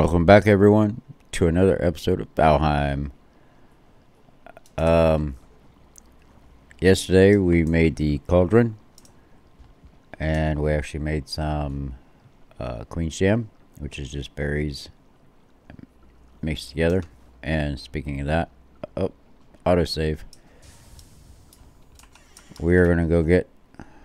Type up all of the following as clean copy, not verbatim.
Welcome back, everyone, to another episode of Valheim. Yesterday we made the cauldron, and we actually made some queen's jam, which is just berries mixed together. And speaking of that, autosave. We are gonna go get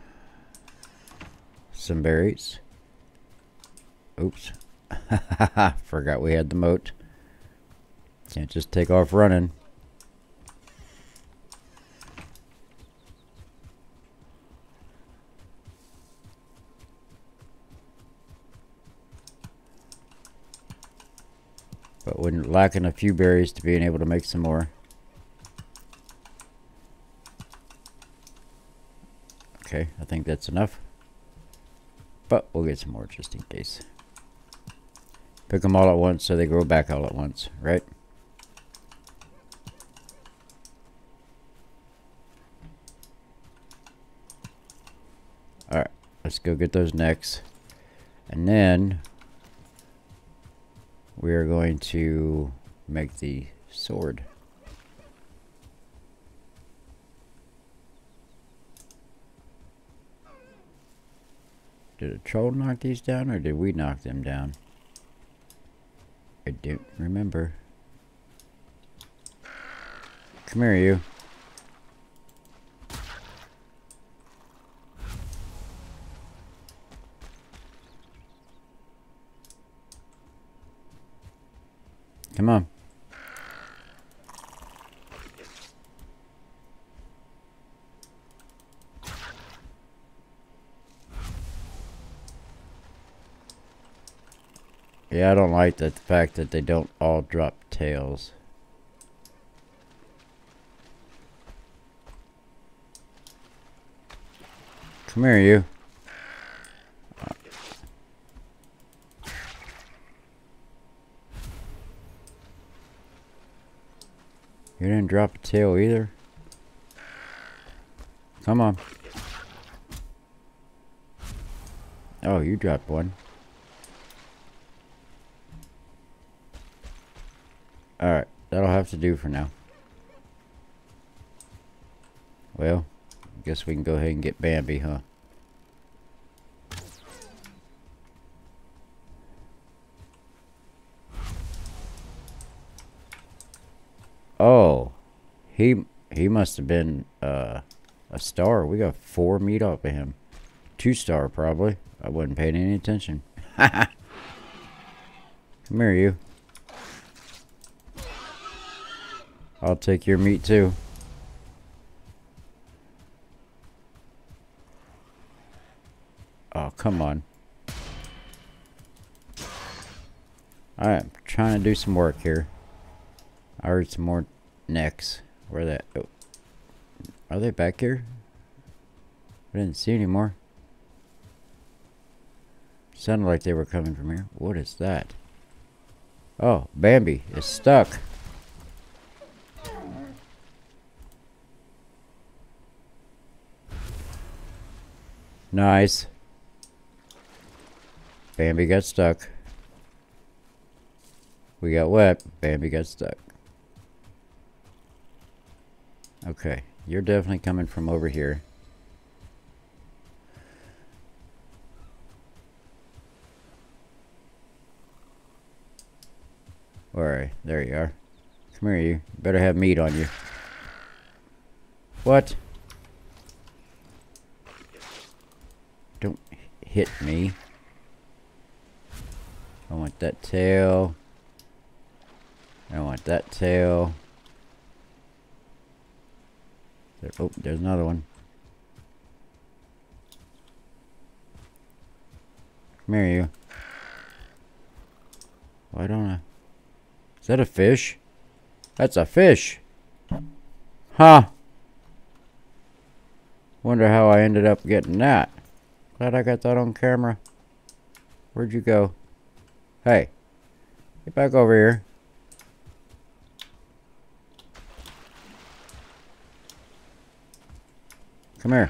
some berries. Oops. Forgot we had the moat. Can't just take off running. But we're lacking a few berries to being able to make some more. Okay, I think that's enough. But we'll get some more just in case. Pick them all at once so they grow back all at once, right? Alright, let's go get those next. And then we are going to make the sword. Did a troll knock these down, or did we knock them down? I don't remember. Come here, you. Come on. Yeah, I don't like the fact that they don't all drop tails. Come here, you. You didn't drop a tail either. Come on. Oh, you dropped one. Alright, that'll have to do for now. Well, I guess we can go ahead and get Bambi, huh? Oh, he must have been a star. We got 4 meat off of him. 2-star probably. I wasn't paying any attention. Come here, you. I'll take your meat too. Oh, come on. Alright, I'm trying to do some work here. I heard some more necks. Where are they? Oh. Are they back here? I didn't see any more. Sounded like they were coming from here. What is that? Oh, Bambi is stuck. Nice. Bambi got stuck. We got wet. Bambi got stuck. Okay, you're definitely coming from over here. Alright, there you are. Come here, you. Better have meat on you. What? Don't hit me. I want that tail. I want that tail. There, oh, there's another one. Come here, you. Why don't I? Is that a fish? That's a fish. Huh. Wonder how I ended up getting that. Glad I got that on camera. Where'd you go? Hey. Get back over here. Come here.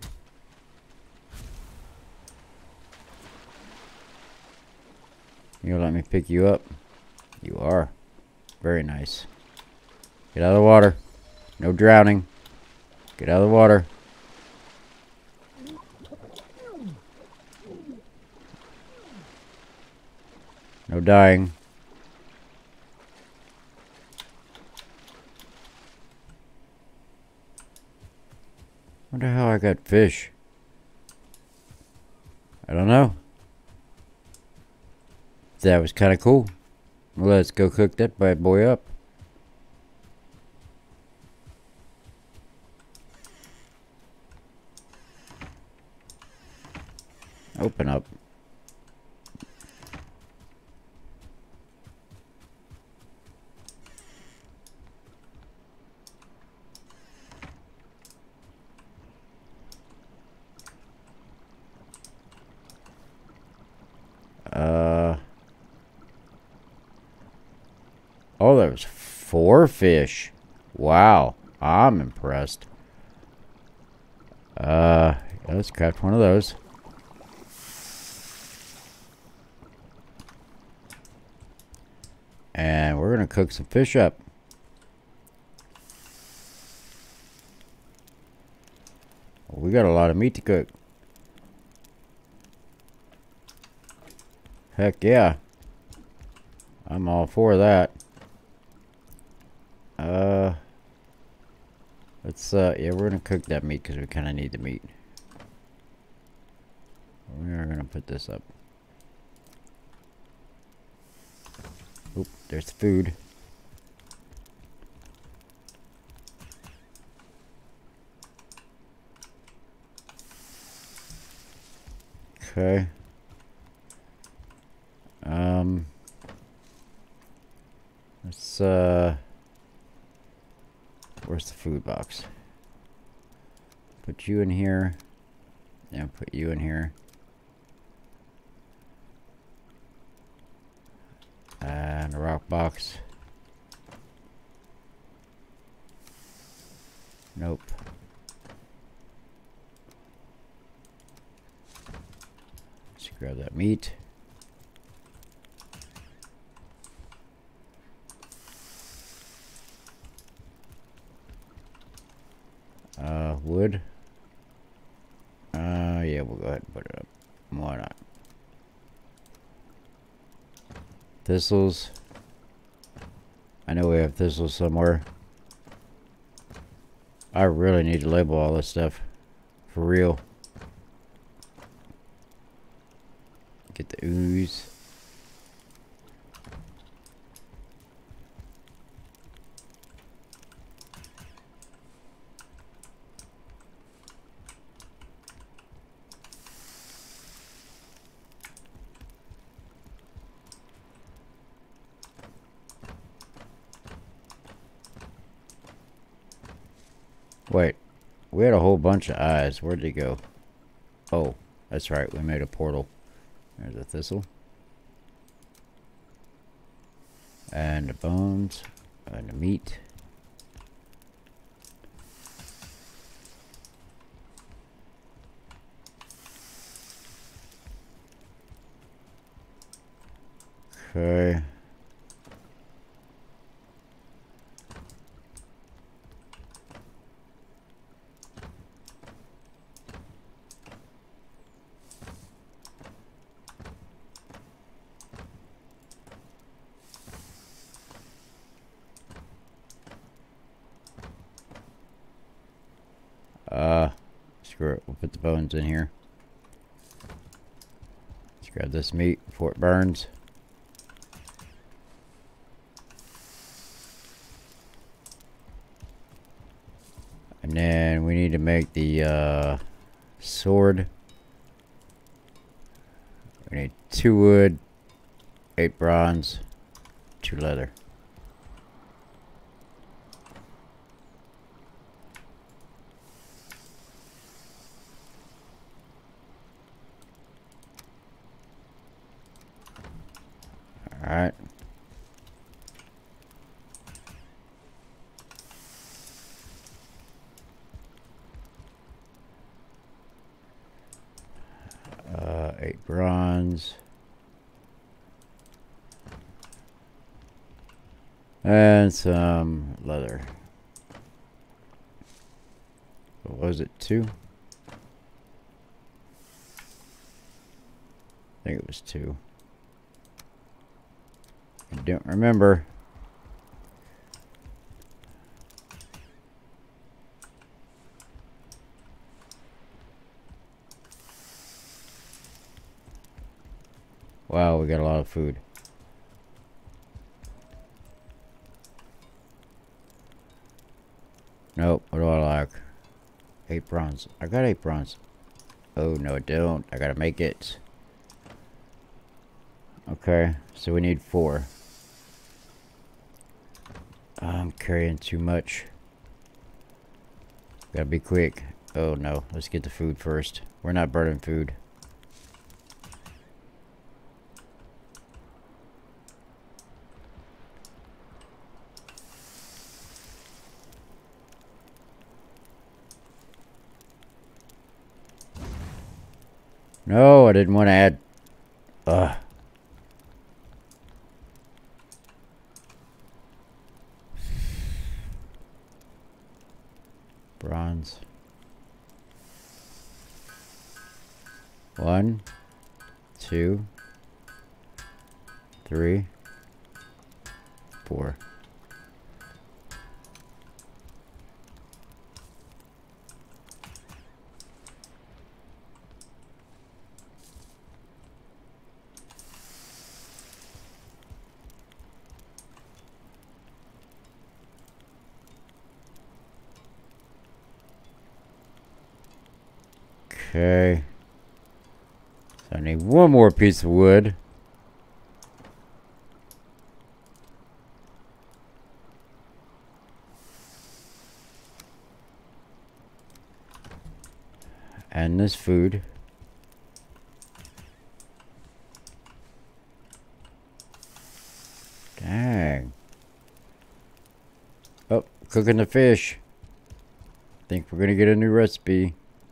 You You'll let me pick you up? You are. Very nice. Get out of the water. No drowning. Get out of the water. No dying. Wonder how I got fish. I don't know. That was kind of cool. Well, let's go cook that bad boy up. Open up. Oh, there was 4 fish. Wow. I'm impressed. Let's craft one of those. And we're gonna cook some fish up. We got a lot of meat to cook. Heck yeah. I'm all for that. Yeah, we're gonna cook that meat because we kind of need the meat. We are gonna put this up. Oop, there's food. Okay. Let's where's the food box? Put you in here. Yeah, put you in here. And a rock box. Nope. Let's grab that meat. Wood. Yeah, we'll go ahead and put it up. Why not? Thistles. I know we have thistles somewhere. I really need to label all this stuff. For real. Get the ooze. Wait, we had a whole bunch of eyes. Where'd they go? Oh, that's right. We made a portal. There's a thistle. And the bones. And the meat. Okay. Screw it. We'll put the bones in here. Let's grab this meat before it burns. And then we need to make the sword. We need 2 wood, 8 bronze, 2 leather. Alright. Eight bronze. And some leather. What was it, 2? I think it was 2. I don't remember. Wow, we got a lot of food. Nope, what do I like? 8 bronze. I got 8 bronze. Oh, no, I don't. I gotta make it. Okay, so we need 4. I'm carrying too much. Gotta be quick. Oh, no. Let's get the food first. We're not burning food. No, I didn't want to add. Ugh. Bronze. 1, 2, 3, 4. Okay. So I need 1 more piece of wood. And this food. Dang. Oh, cooking the fish. Think we're gonna get a new recipe.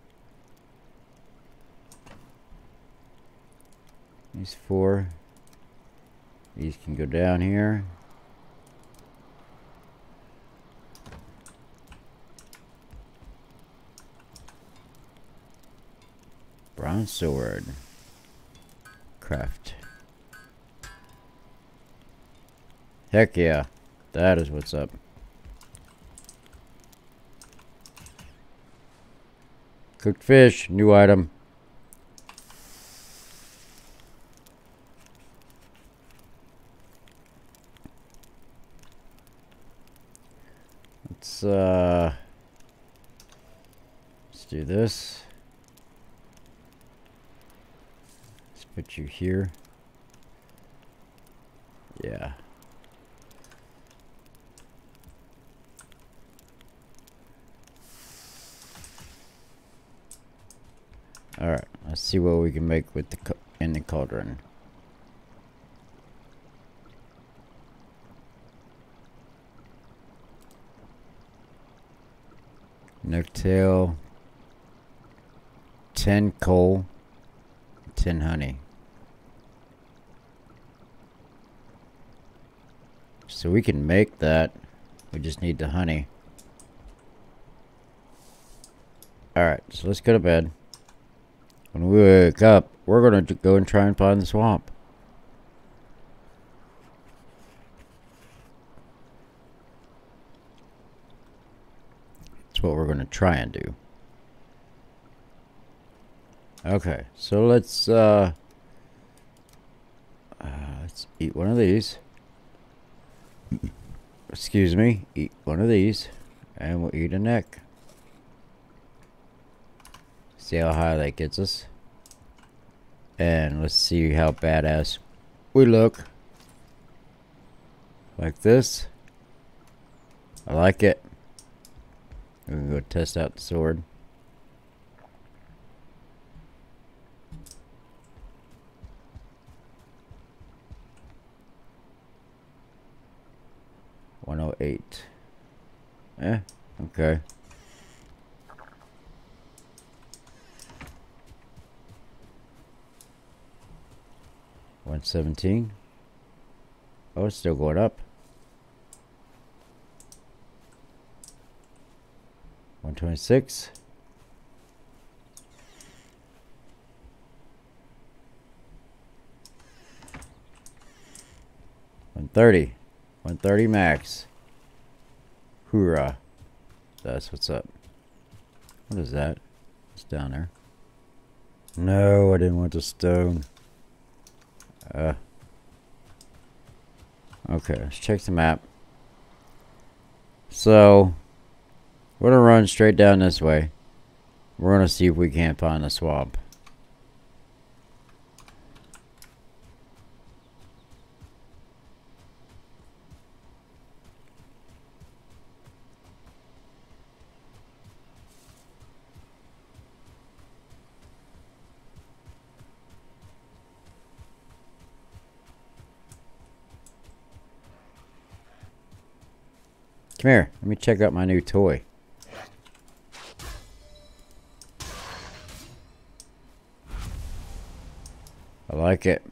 These 4. These can go down here. Bronze sword. Craft. Heck yeah. That is what's up. Cooked fish. New item. Let's do this. Let's put you here. Yeah. Alright, let's see what we can make with the in the cauldron. Necktail, 10 coal, 10 honey. So we can make that. We just need the honey. Alright, so let's go to bed. When we wake up, we're going to go and try and find the swamp. That's what we're going to try and do. Okay, so let's eat one of these. Excuse me, eat one of these, and we'll eat a neck. See how high that gets us. And let's see how badass we look. Like this. I like it. We can go test out the sword. $108. Okay. $117. Oh, it's still going up. 126. 130. 130 max. Hoorah. That's what's up. What is that? It's down there. No, I didn't want the stone. Okay, let's check the map. So, we're gonna run straight down this way. We're gonna see if we can't find the swamp. Come here, let me check out my new toy. I like it.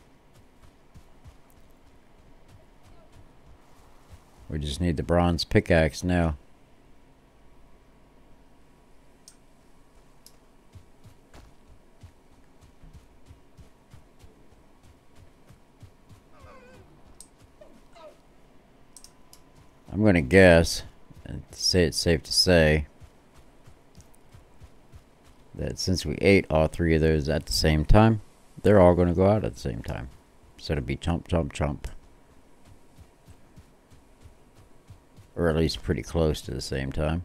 We just need the bronze pickaxe now. I'm gonna guess, and say it's safe to say, that since we ate all three of those at the same time, they're all gonna go out at the same time. So it'll be chomp, chomp, chomp. Or at least pretty close to the same time.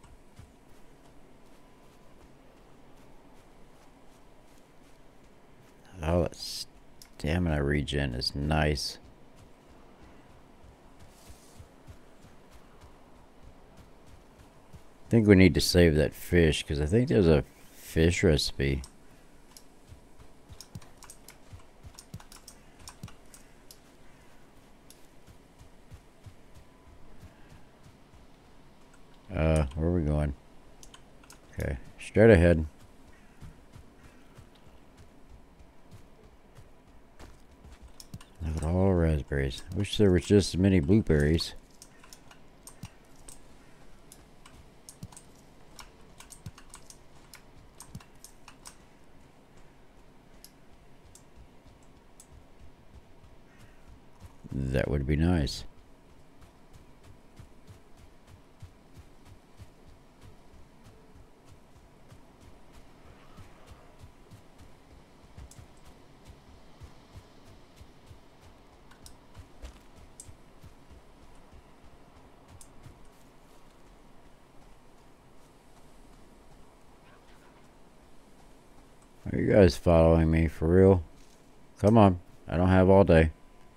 Oh, that stamina regen is nice. I think we need to save that fish, because I think there's a fish recipe. Where are we going? Okay, straight ahead. Look at all the raspberries. Wish there was just as many blueberries. That would be nice. Are you guys following me for real? Come on, I don't have all day.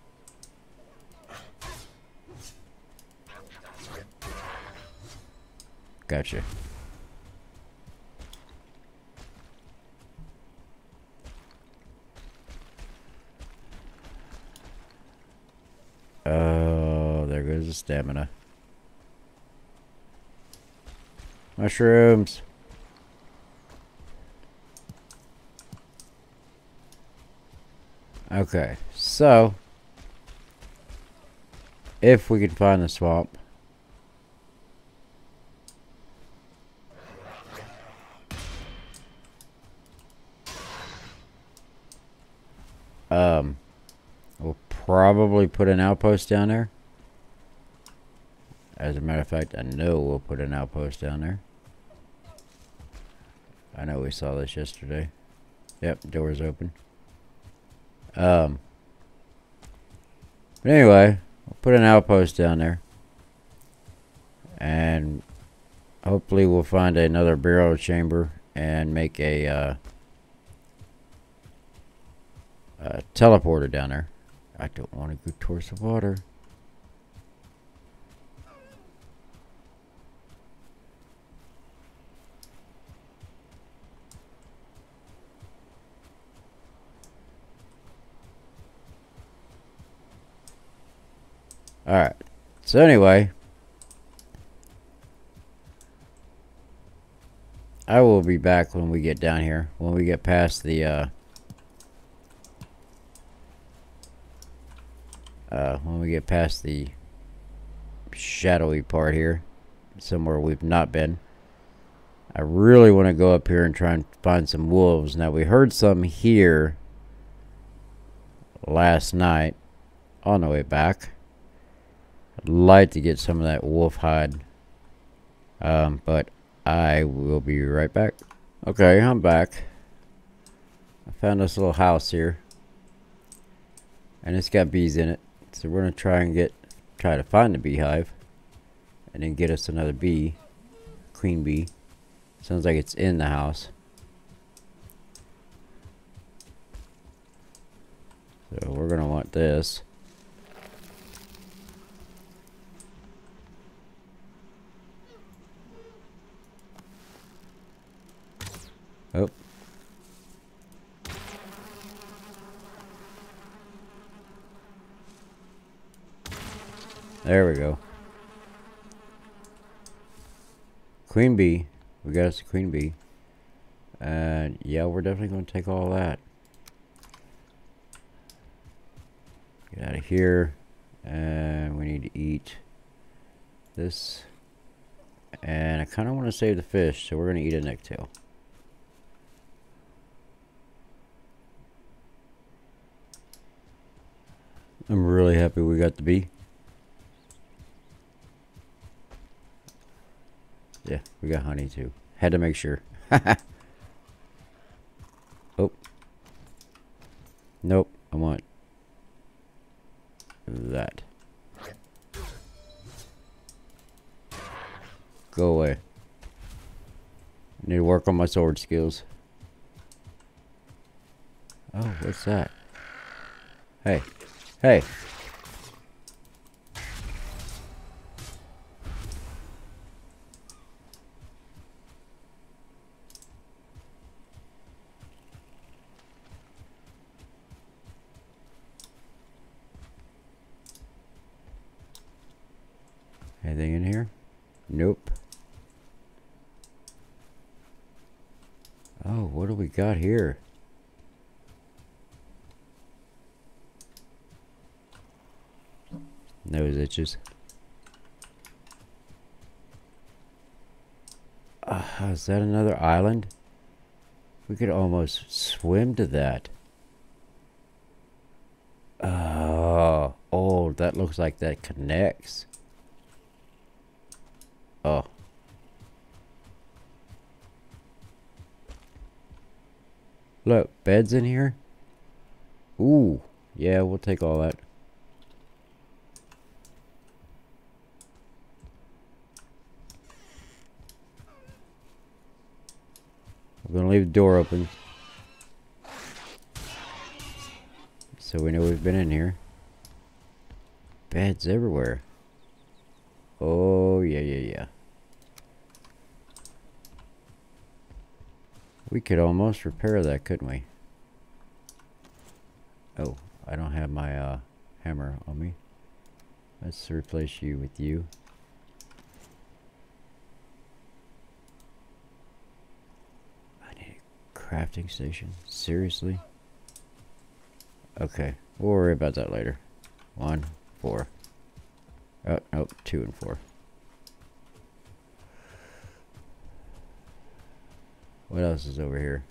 Gotcha. Oh, there goes the stamina. Mushrooms. Okay, so if we can find the swamp, we'll probably put an outpost down there. As a matter of fact, I know we'll put an outpost down there. I know we saw this yesterday. Yep, door's open. But anyway, we'll put an outpost down there. And hopefully we'll find another burial chamber and make a teleporter down there. I don't want to go towards the water. Alright, so anyway, I will be back when we get down here, when we get past the, shadowy part here, somewhere we've not been. I really want to go up here and try and find some wolves. Now, we heard some here last night on the way back. I'd like to get some of that wolf hide. But I will be right back. Okay, I'm back. I found this little house here. And it's got bees in it. So we're going to try to find the beehive. And then get us another bee. Queen bee. Sounds like it's in the house. So we're going to want this. Oh. There we go. Queen bee. We got us a queen bee. And yeah, we're definitely going to take all that. Get out of here. And we need to eat this. And I kind of want to save the fish, so we're going to eat a necktail. I'm really happy we got the bee. Yeah, we got honey too. Had to make sure. Oh. Nope, I want that. Go away. I need to work on my sword skills. Oh, what's that? Hey. Hey. Anything in here? Nope. Oh, what do we got here? Nose itches. Is that another island? We could almost swim to that. Oh, that looks like that connects. Oh. Look, beds in here? Ooh, yeah, we'll take all that. We're gonna leave the door open so we know we've been in here. Beds everywhere. Oh, yeah. We could almost repair that, couldn't we? Oh, I don't have my hammer on me. Let's replace you with you. I need a crafting station. Seriously? Okay, we'll worry about that later. 1, 4. Oh, nope, 2 and 4. What else is over here?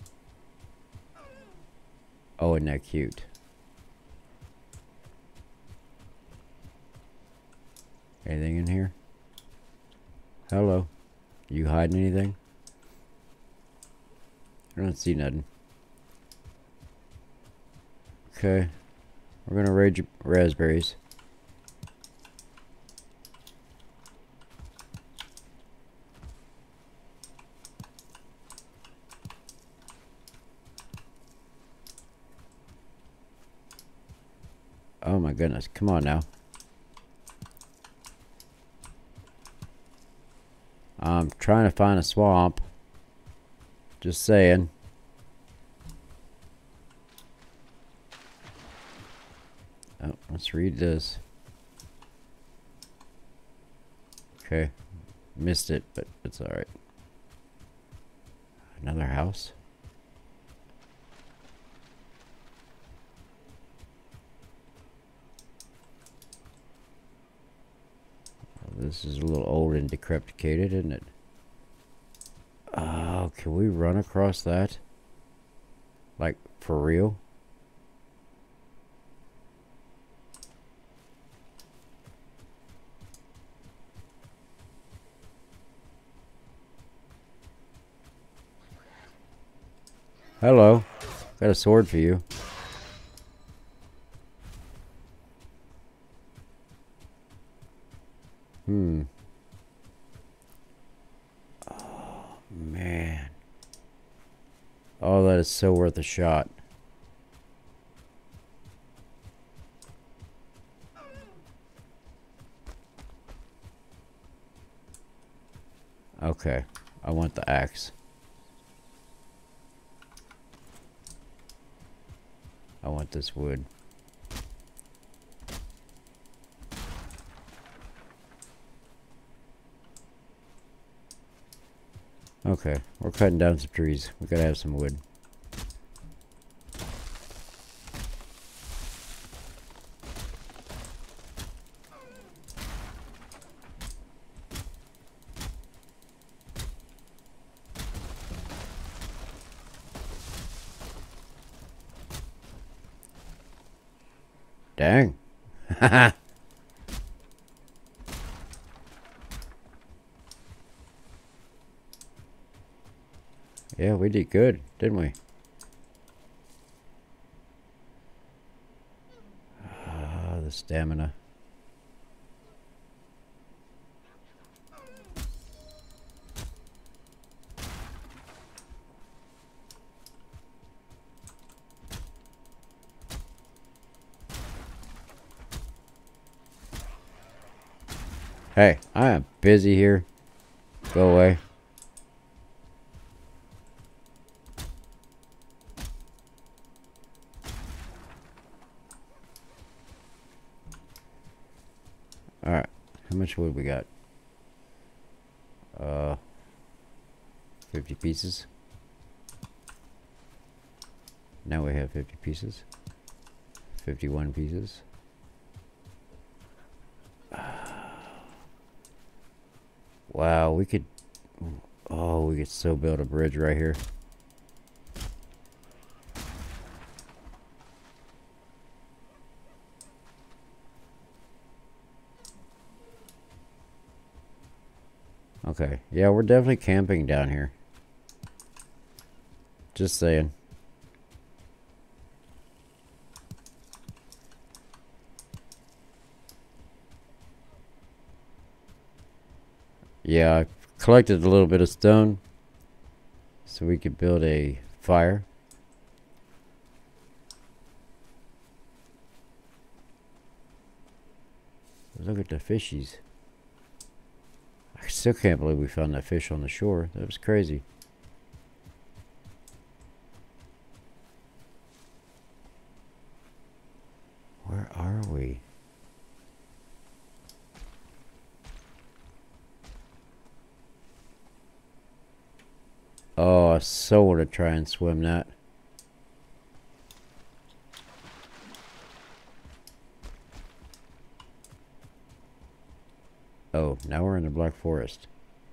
Oh, isn't that cute? Anything in here? Hello? You hiding anything? I don't see nothing. Okay. We're gonna raid your raspberries. Oh my goodness, come on now. I'm trying to find a swamp. Just saying. Oh, let's read this. Okay. Missed it, but it's alright. Another house? This is a little old and decrepitated, isn't it? can we run across that? Like, for real? Hello. Got a sword for you. Oh, man. Oh, that is so worth a shot. Okay. I want the axe. I want this wood. Okay, we're cutting down some trees. We gotta have some wood. Dang. Yeah, we did good, didn't we? The stamina. Hey, I am busy here. Go away. Alright, how much wood we got? 50 pieces. Now we have 50 pieces. 51 pieces. Wow, we could... Oh, we could so build a bridge right here. Okay, yeah, we're definitely camping down here. Just saying. Yeah, I collected a little bit of stone so we could build a fire. Look at the fishies. I still can't believe we found that fish on the shore. That was crazy. Where are we? Oh, I so want to try and swim that. Oh, now we're in the Black Forest.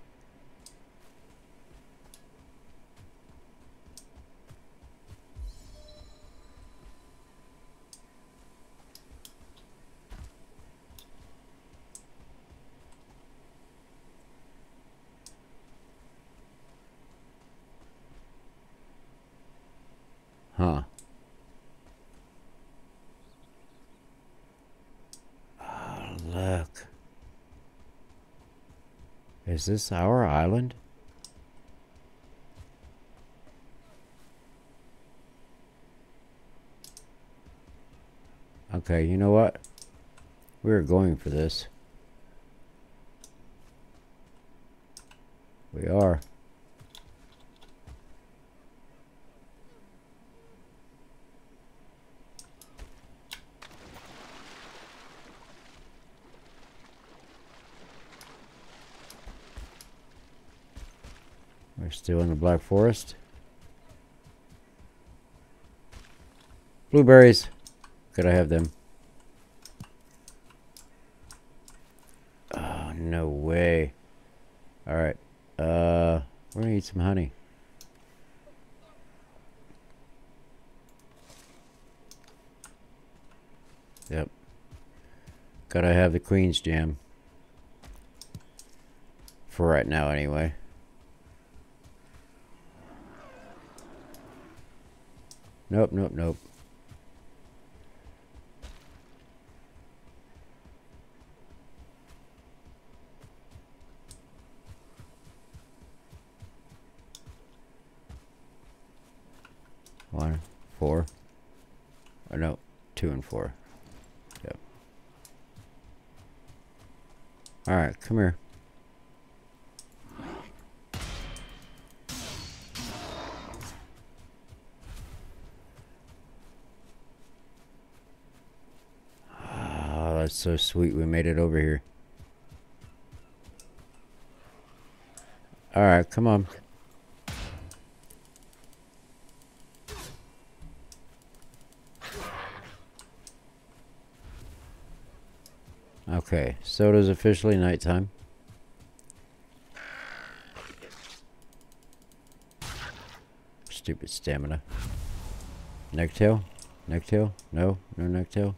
Huh. Oh, look. Is this our island? Okay, you know what? We're going for this. We are. We're still in the Black Forest. Blueberries. Could I have them? Oh, no way. Alright. We're gonna eat some honey. Yep. Gotta have the Queen's Jam. For right now, anyway. Nope, nope, nope. One, 4. Oh no, 2 and 4. Yep. Alright, come here. Oh, that's so sweet. We made it over here. Alright, come on. Okay, so it is officially nighttime. Stupid stamina. Necktail? Necktail? No? No necktail?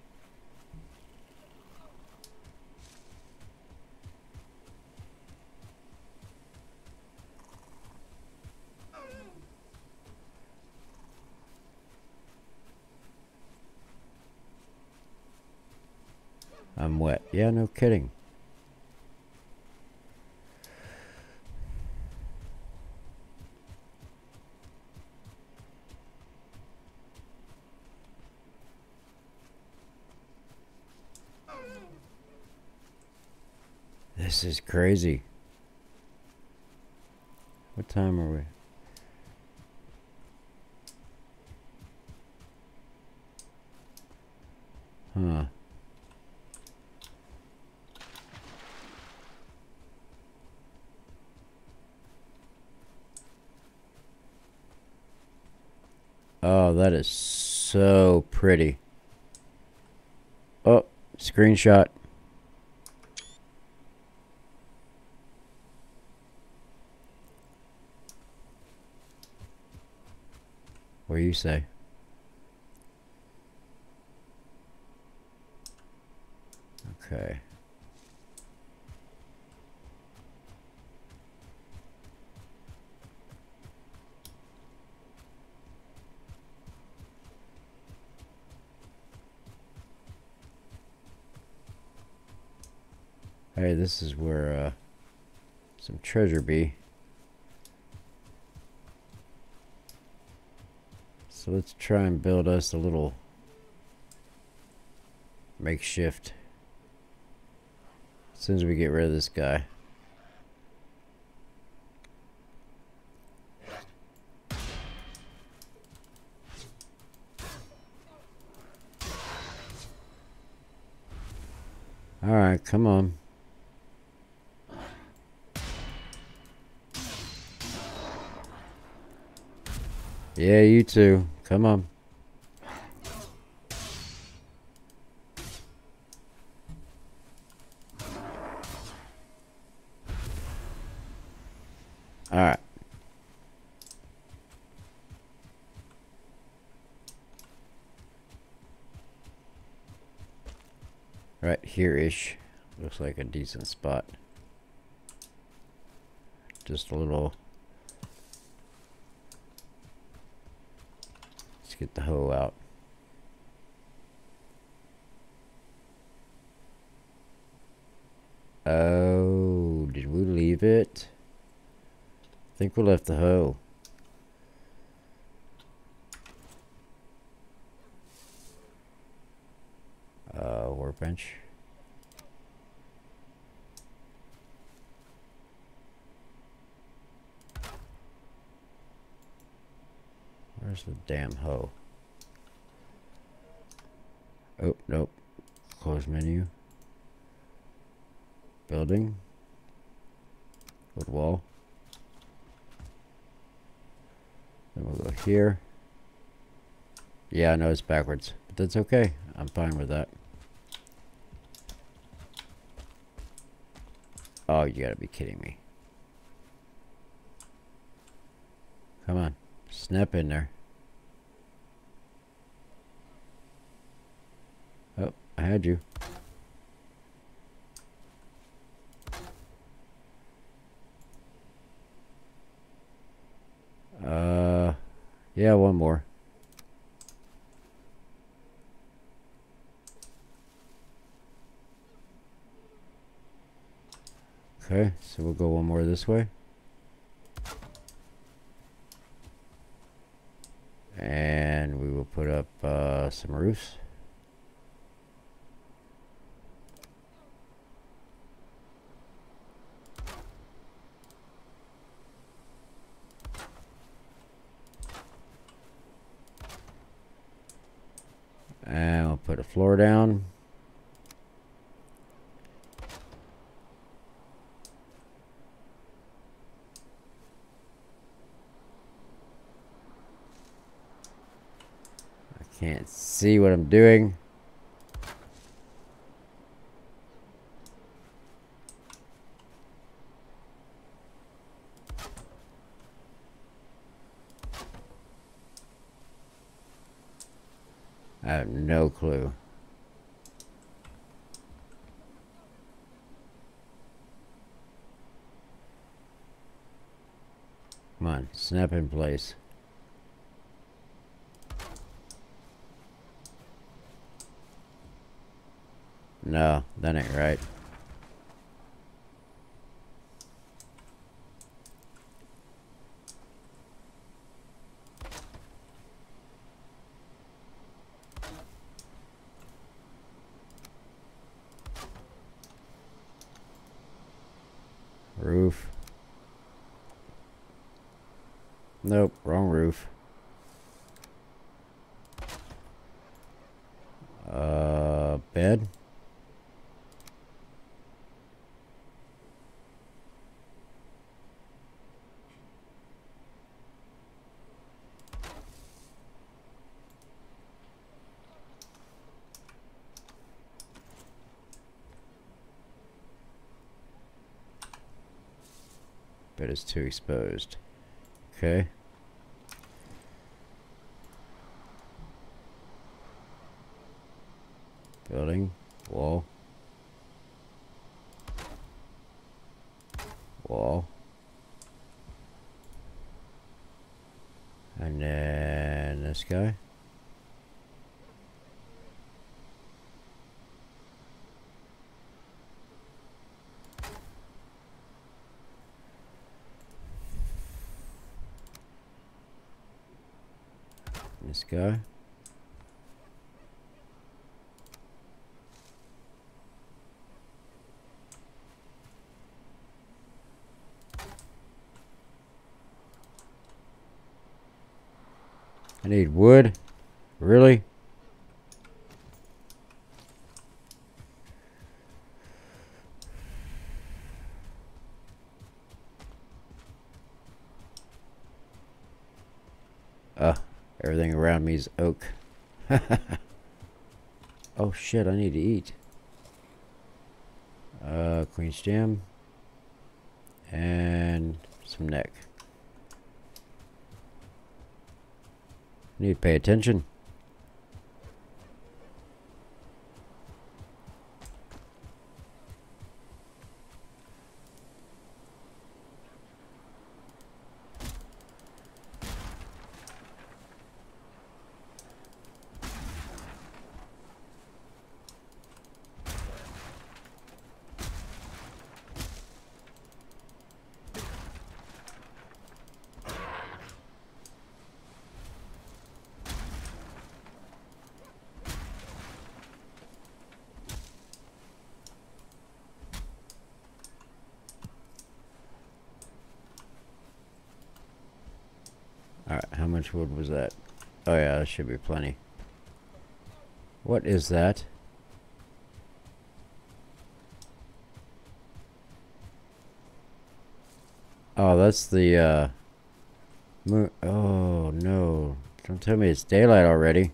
I'm wet. Yeah, no kidding. This is crazy. What time are we? Huh. Oh, that is so pretty. Oh, screenshot. What do you say? Okay. Hey, this is where some treasure be. So let's try and build us a little makeshift. As soon as we get rid of this guy. Alright, come on. Yeah, you too. Come on. Alright. Right here-ish. Looks like a decent spot. Just a little... Let's get the hoe out. Oh, did we leave it? I think we left the hoe. Workbench. Where's the damn hoe? Oh, nope. Close menu. Building. Wood wall. Then we'll go here. Yeah, I know it's backwards, but that's okay. I'm fine with that. Oh, you gotta be kidding me. Come on. Snap in there. Oh, I had you. Yeah, one more. Okay, so we'll go one more this way. And we will put up some roofs. And we'll put a floor down. I can't see what I'm doing. I have no clue. Come on, snap in place. No, that ain't right. Roof. Nope, wrong roof. Bed. Bed is too exposed. Okay. Building. Wall. Wall. And then this guy. This guy. I need wood. Really? Everything around me is oak. Oh shit, I need to eat. Queen's jam. And some neck. Need to pay attention. Alright, how much wood was that? Oh yeah, that should be plenty. What is that? Oh, that's the, moon. Oh, no. Don't tell me it's daylight already.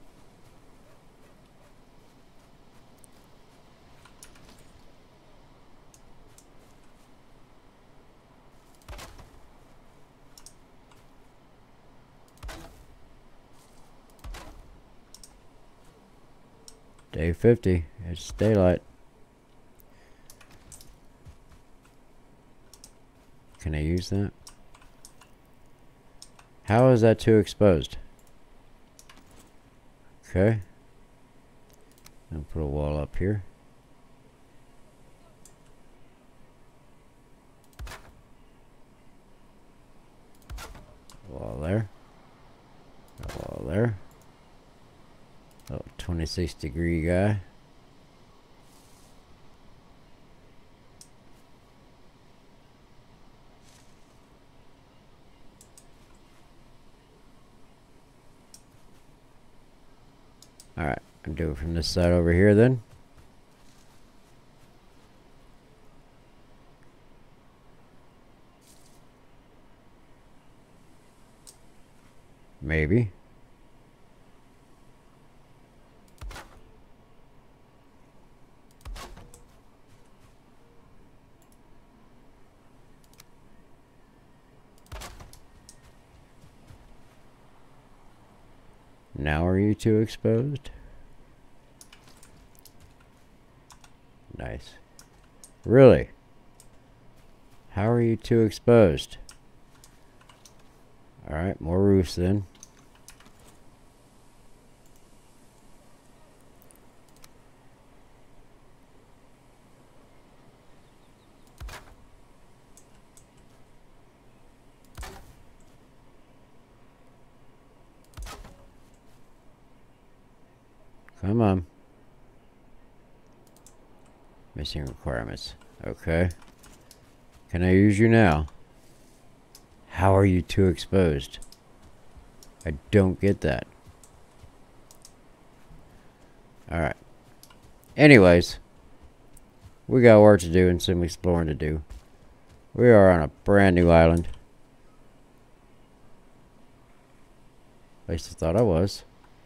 Day 50. It's daylight. Can I use that? How is that too exposed? Okay. I'll put a wall up here. Wall there. A wall there. Oh, 26-degree guy. Alright, I'll do it from this side over here then. Maybe. Now are you too exposed? Nice. Really? How are you too exposed? Alright, more roofs then. Come on. Missing requirements. Okay. Can I use you now? How are you too exposed? I don't get that. Alright. Anyways. We got work to do and some exploring to do. We are on a brand new island. At least I thought I was.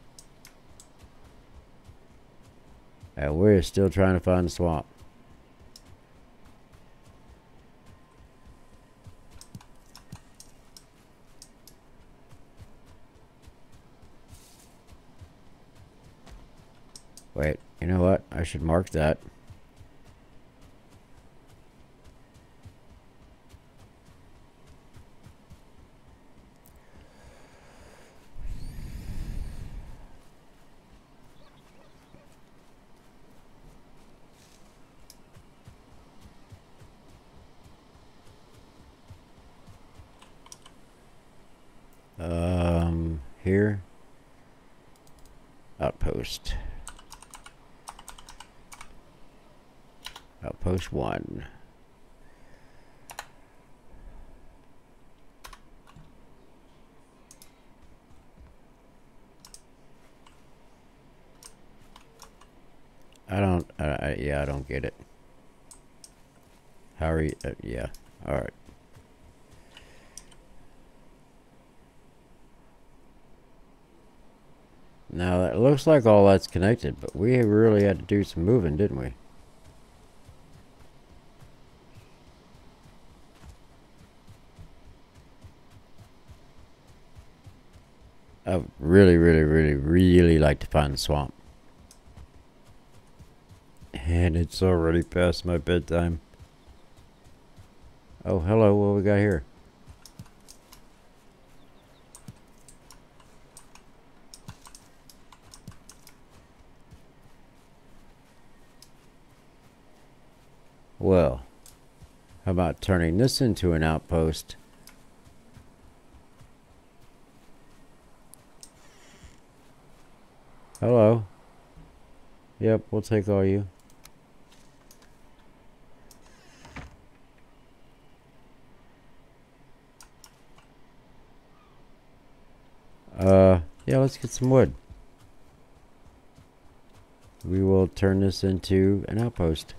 And we're still trying to find the swamp. Wait, you know what? I should mark that. Here. Outpost. Outpost 1. Yeah, I don't get it. How are you? Yeah, alright. Now, it looks like all that's connected, but we really had to do some moving, didn't we? I really like to find the swamp. And it's already past my bedtime. Oh, hello, what we got here? Well, how about turning this into an outpost? Hello. Yep, we'll take all you. Yeah, let's get some wood. We will turn this into an outpost.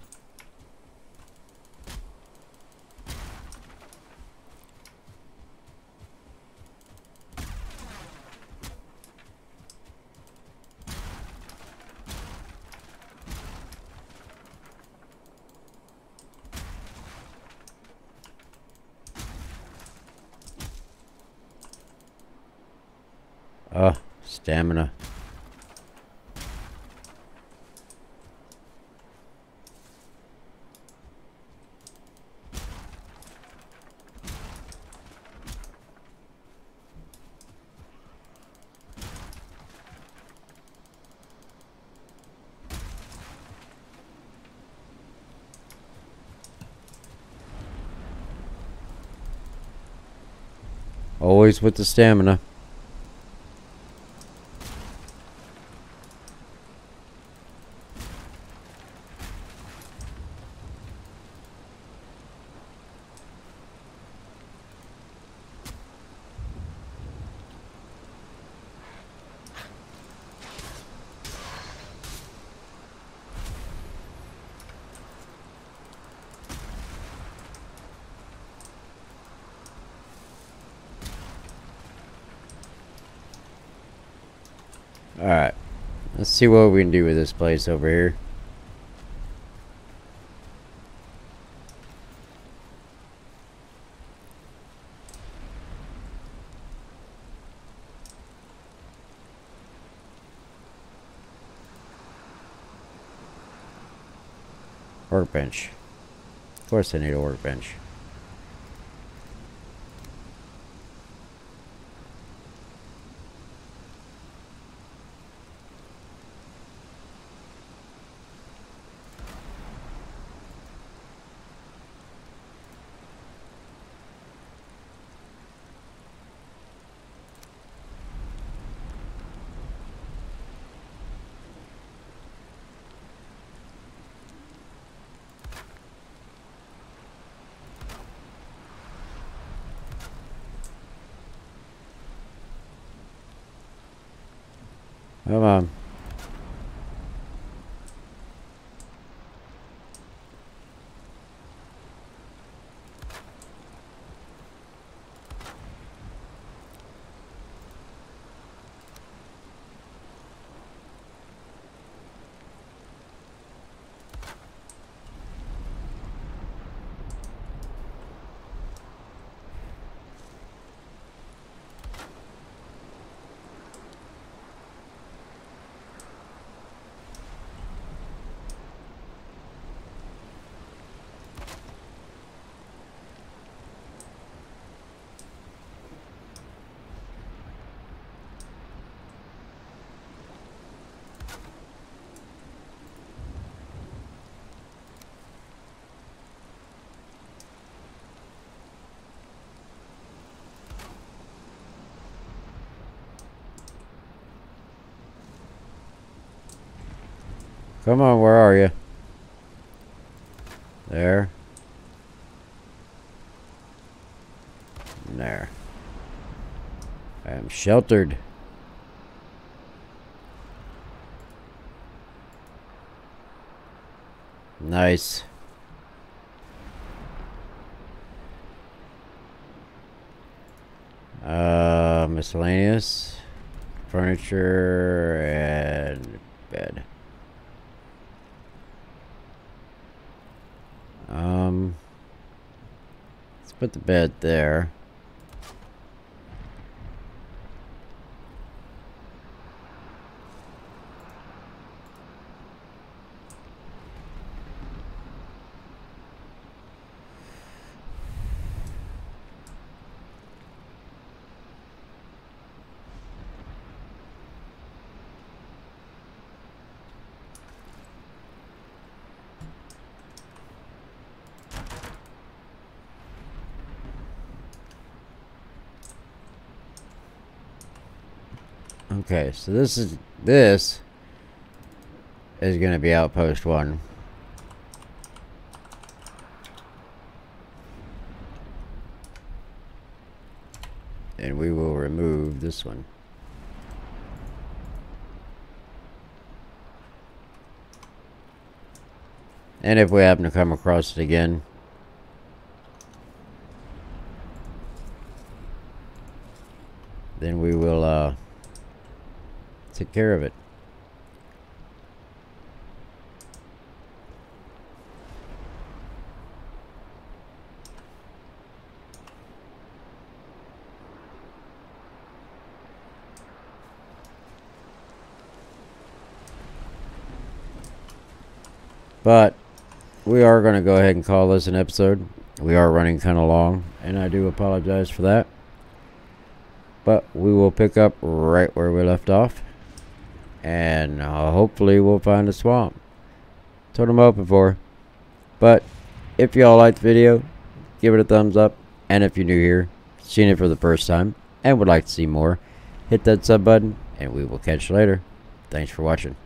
Stamina. Always with the stamina. Alright. Let's see what we can do with this place over here. Workbench. Of course I need a workbench. Come on. Come on, where are you? There. And there. I am sheltered. Nice. Miscellaneous. Furniture and bed. Let's put the bed there. Okay, so this is going to be outpost 1. And we will remove this one. And if we happen to come across it again, then we will take care of it. But we are going to go ahead and call this an episode. We are running kind of long, and I do apologize for that. But we will pick up right where we left off. And hopefully we'll find a swamp. That's what I'm hoping for. But if y'all liked the video, give it a thumbs up. And if you're new here, seen it for the first time and would like to see more, hit that sub button, and we will catch you later. Thanks for watching.